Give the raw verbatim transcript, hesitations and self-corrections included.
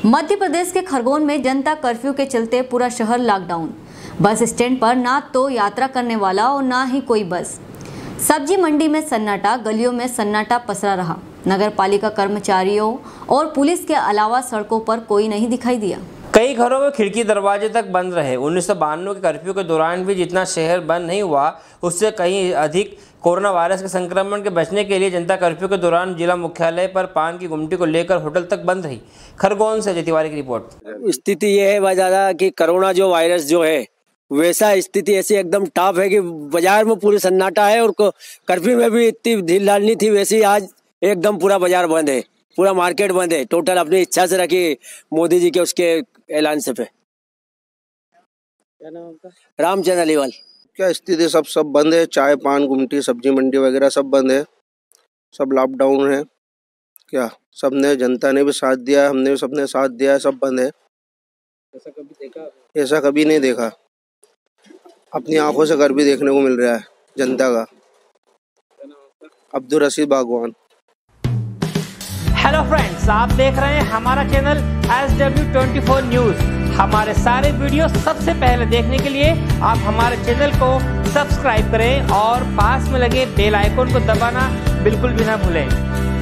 मध्य प्रदेश के खरगोन में जनता कर्फ्यू के चलते पूरा शहर लॉकडाउन। बस स्टैंड पर ना तो यात्रा करने वाला और ना ही कोई बस। सब्जी मंडी में सन्नाटा, गलियों में सन्नाटा पसरा रहा। नगर पालिका कर्मचारियों और पुलिस के अलावा सड़कों पर कोई नहीं दिखाई दिया। कई घरों में खिड़की दरवाजे तक बंद रहे। उन्नीस सौ बानवे के कर्फ्यू के दौरान भी जितना शहर बंद नहीं हुआ, उससे कहीं अधिक कोरोना वायरस के संक्रमण के बचने के लिए जनता कर्फ्यू के दौरान जिला मुख्यालय पर पान की गुमटी को लेकर होटल तक बंद रही। खरगोन से अजय तिवारी की रिपोर्ट। स्थिति ये है दादा कि कोरोना जो वायरस जो है वैसा स्थिति ऐसी एकदम टॉप है कि बाजार में पूरी सन्नाटा है और कर्फ्यू में भी इतनी ढील डालनी थी, वैसे आज एकदम पूरा बाजार बंद है, पूरा मार्केट बंद है। टोटल अपनी इच्छा से रखी मोदी जी के उसके ऐलान से पे। क्या नाम आपका? रामचंद्र अलीवाल। क्या स्थिति सब सब बंद है। चाय पान गुमटी सब्जी मंडी वगैरह सब बंद है, सब लॉकडाउन है। क्या सबने जनता ने भी साथ दिया, हमने भी सबने साथ दिया, सब बंद है। ऐसा कभी देखा? ऐसा कभी नहीं देखा। अपनी आंखों से घर भी देखने को मिल रहा है जनता का। अब्दुल रशीद बागवान। हेलो फ्रेंड्स, आप देख रहे हैं हमारा channel S W twenty four news. हमारे सारे वीडियो सबसे पहले देखने के लिए आप हमारे चैनल को सब्सक्राइब करें और पास में लगे बेल आइकन को दबाना बिल्कुल भी ना भूलें।